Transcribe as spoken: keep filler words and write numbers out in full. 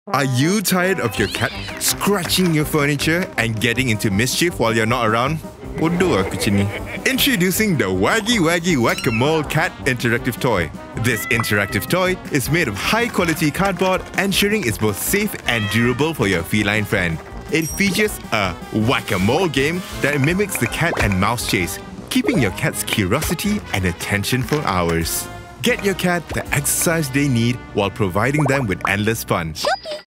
Are you tired of your cat scratching your furniture and getting into mischief while you're not around? Bodoh aku macam ni. Introducing the Waggy Waggy Whack-A-Mole Cat Interactive Toy. This interactive toy is made of high-quality cardboard, ensuring it's both safe and durable for your feline friend. It features a whack-a-mole game that mimics the cat and mouse chase, keeping your cat's curiosity and attention for hours. Get your cat the exercise they need while providing them with endless fun.